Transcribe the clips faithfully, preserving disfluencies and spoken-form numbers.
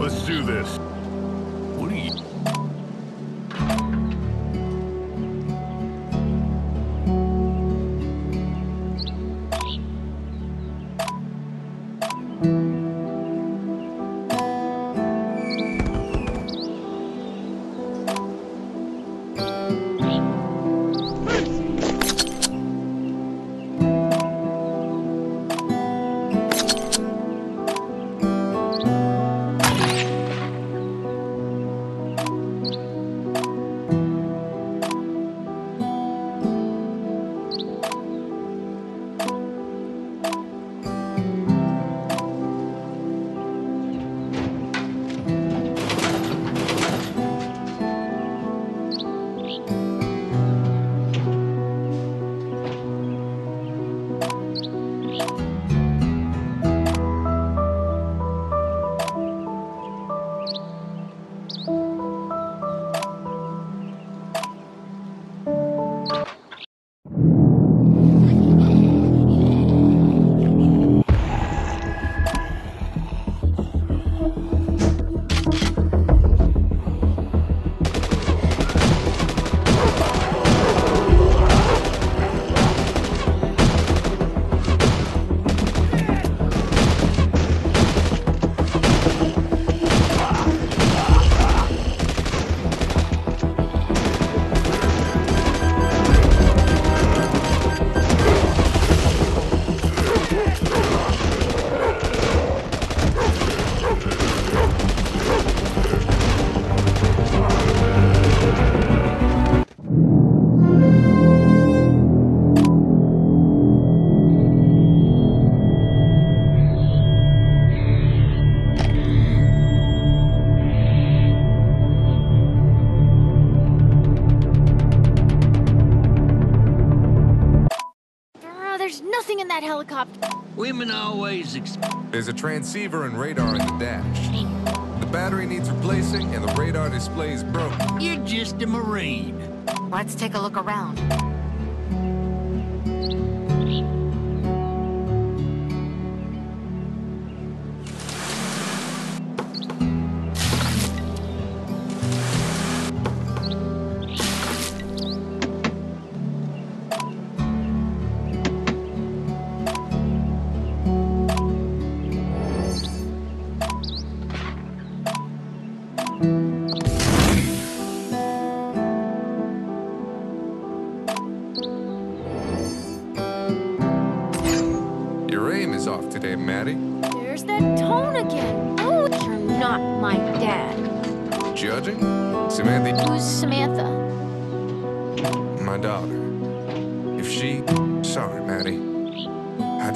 Let's do this. What are you... There's nothing in that helicopter. Women always ex- There's a transceiver and radar in the dash. The battery needs replacing and the radar display is broken. You're just a Marine. Let's take a look around. Your aim is off today, Maddie. There's that tone again. Oh, you're not my dad. Judging? Samantha, Who's Samantha? my daughter. If she... Sorry, Maddie. I...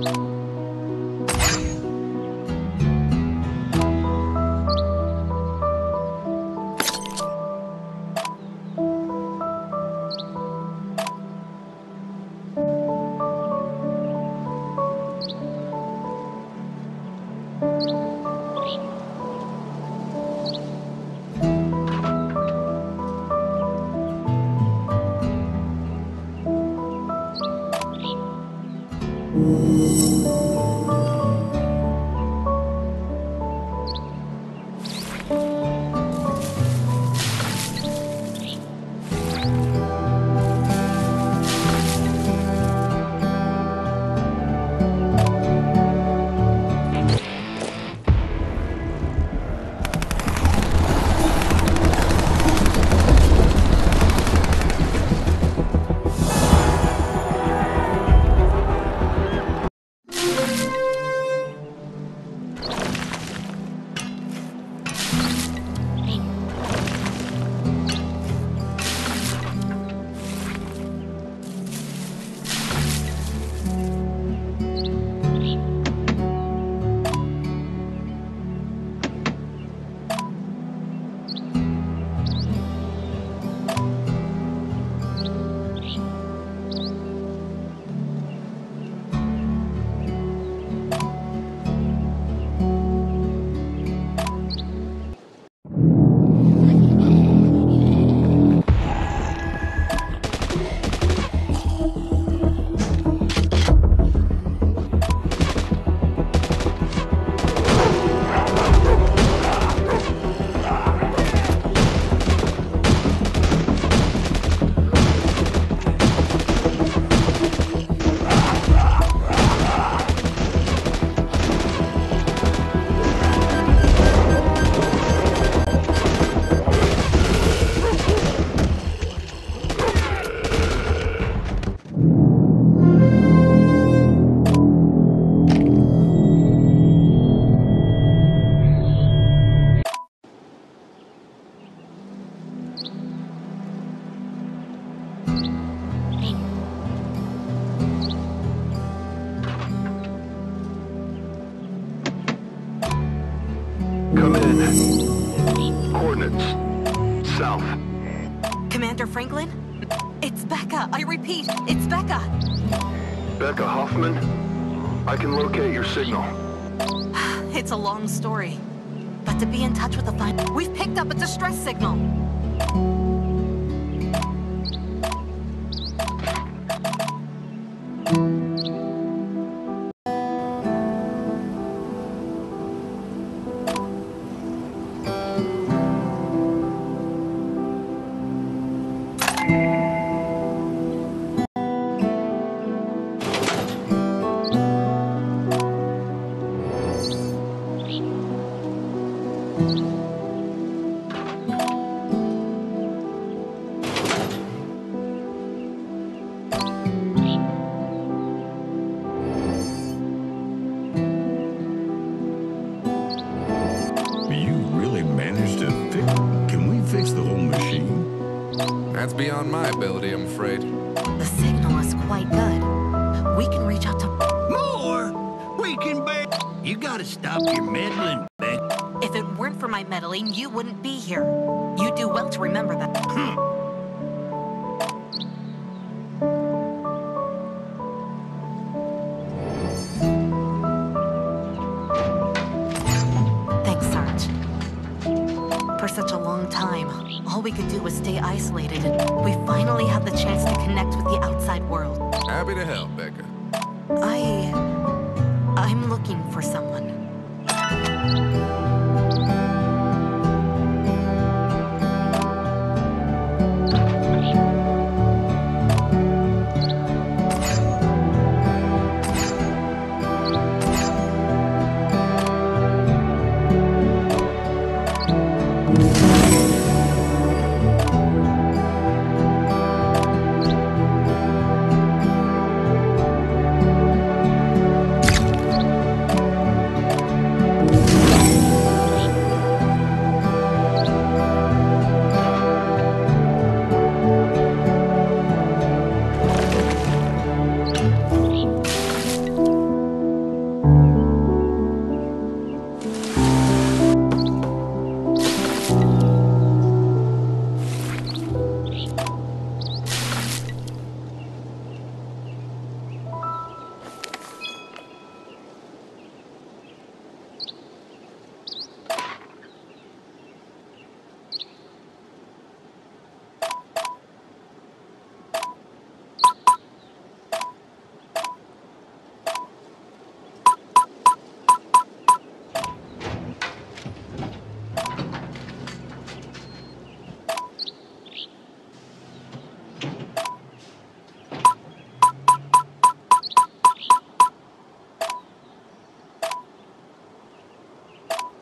Come in. Coordinates. South. Commander Franklin? It's Becca. I repeat, it's Becca. Becca Hoffman? I can locate your signal. It's a long story. But to be in touch with the final... We've picked up a distress signal. That's beyond my ability, I'm afraid. The signal is quite good. We can reach out to... More? We can bear... You gotta stop your meddling, Beck. If it weren't for my meddling, you wouldn't be here. You do well to remember that. Thanks, Sarge. For such a long time, all we could do was stay isolated, and we finally had the chance to connect with the outside world. Happy to help, Becca. I... I'm looking for someone.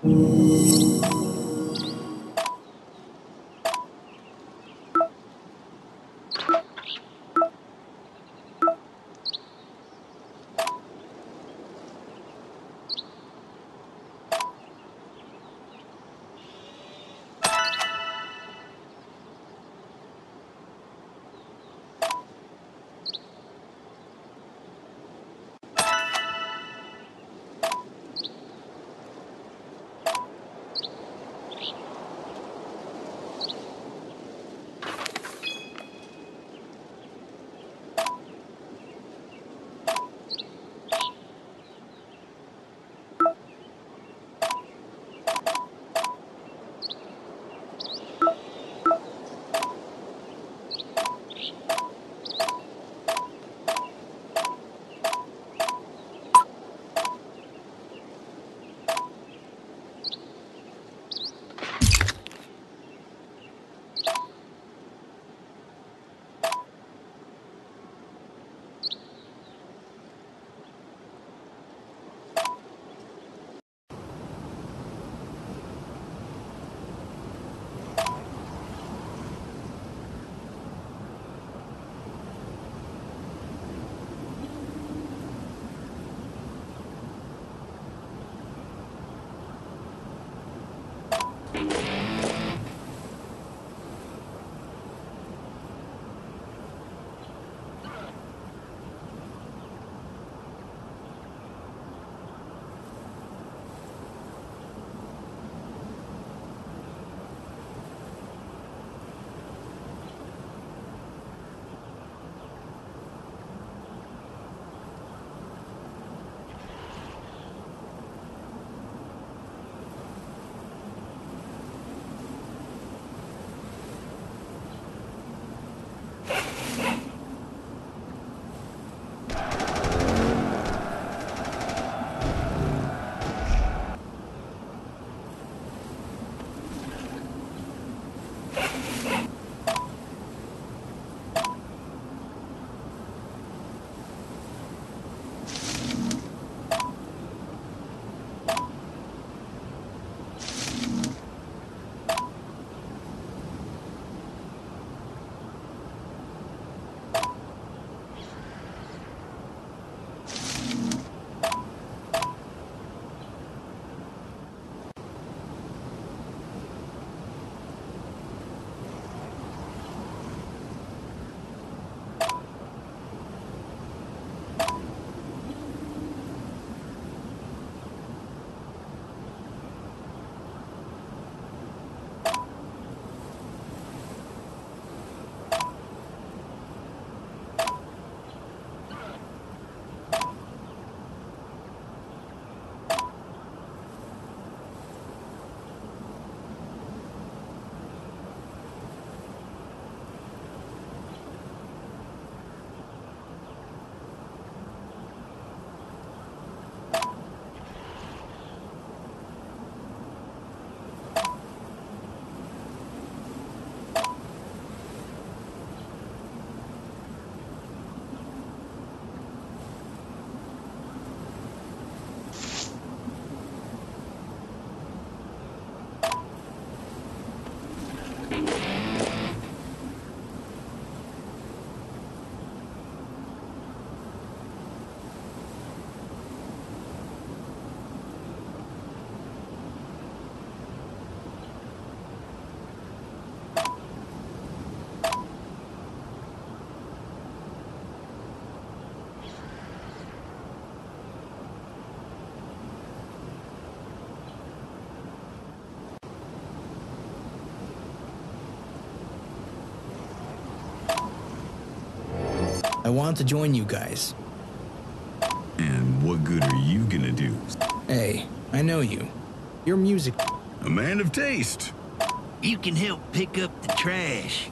I want to join you guys. And what good are you gonna do? Hey, I know you. Your music. A man of taste. You can help pick up the trash.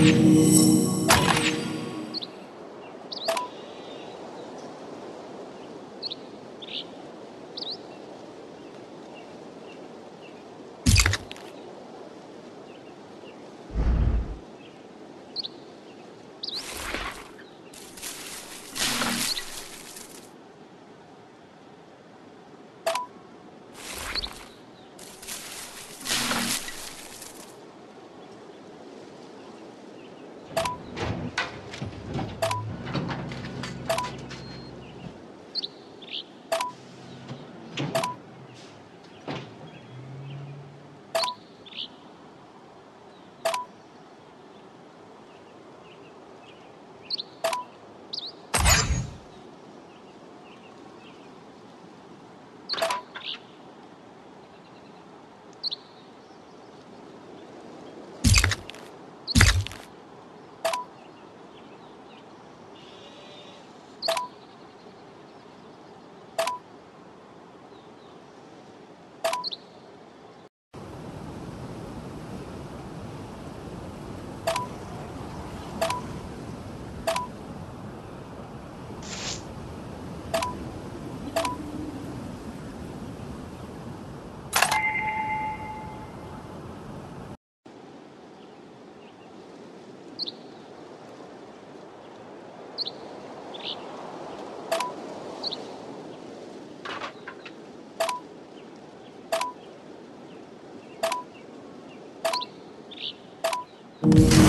You